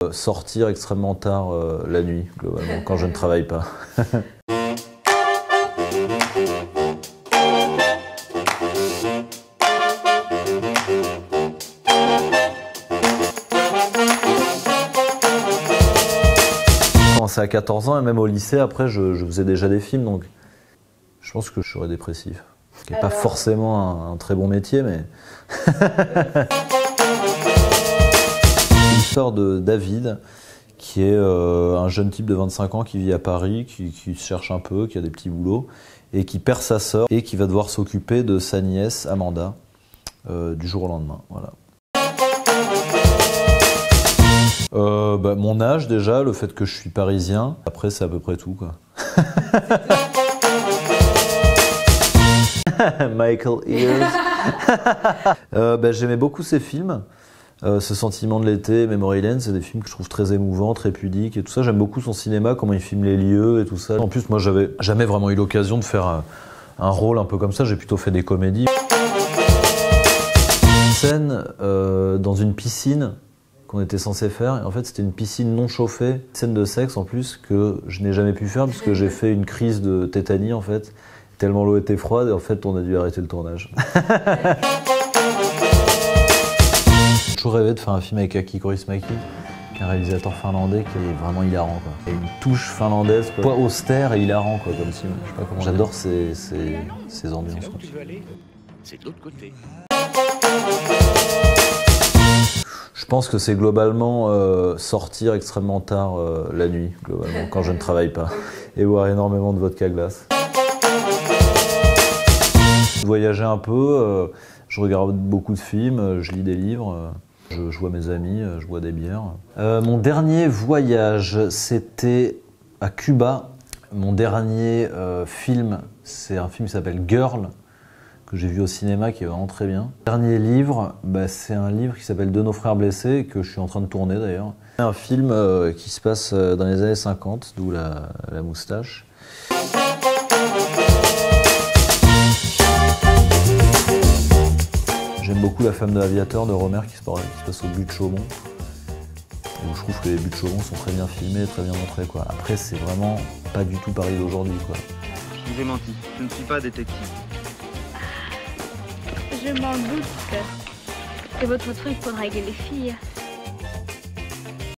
Sortir extrêmement tard la nuit, globalement, quand je ne travaille pas. J'ai commencé à 14 ans et même au lycée, après, je faisais déjà des films, donc je pense que je serais dépressif. Ce qui n'est pas forcément un très bon métier, mais... L'histoire de David, qui est un jeune type de 25 ans qui vit à Paris, qui se cherche un peu, qui a des petits boulots, et qui perd sa sœur, et qui va devoir s'occuper de sa nièce, Amanda, du jour au lendemain. Voilà. Mon âge déjà, le fait que je suis parisien, après c'est à peu près tout, quoi. Michael Ears. J'aimais beaucoup ces films. Ce sentiment de l'été, Memory Lane, c'est des films que je trouve très émouvants, très pudiques et tout ça. J'aime beaucoup son cinéma, comment il filme les lieux et tout ça. En plus, moi, j'avais jamais vraiment eu l'occasion de faire un rôle un peu comme ça. J'ai plutôt fait des comédies. Une scène dans une piscine qu'on était censé faire. Et en fait, c'était une piscine non chauffée. Une scène de sexe, en plus, que je n'ai jamais pu faire puisque j'ai fait une crise de tétanie, en fait. Tellement l'eau était froide et en fait, on a dû arrêter le tournage. J'ai toujours rêvé de faire un film avec Aki Kaurismäki, qui est un réalisateur finlandais qui est vraiment hilarant, quoi. Il y a une touche finlandaise, quoi. Pas austère et hilarant, quoi, comme film. Je sais pas comment. J'adore ces ambiances. C'est de l'autre côté. Je pense que c'est globalement sortir extrêmement tard la nuit, globalement, quand je ne travaille pas, et boire énormément de vodka glace. Voyager un peu, je regarde beaucoup de films, je lis des livres, je vois mes amis, je bois des bières. Mon dernier voyage, c'était à Cuba. Mon dernier film, c'est un film qui s'appelle Girl, que j'ai vu au cinéma, qui est vraiment très bien. Dernier livre, c'est un livre qui s'appelle De nos frères blessés, que je suis en train de tourner d'ailleurs. Un film qui se passe dans les années 50, d'où la moustache. J'aime beaucoup La femme de l'aviateur de Romer qui se passe au but de Chaumont. Où je trouve que les buts de Chaumont sont très bien filmés, très bien montrés, quoi. Après, c'est vraiment pas du tout Paris d'aujourd'hui, quoi. Je vous ai menti, je ne suis pas détective. Je m'en doute. C'est votre truc pour draguer les filles.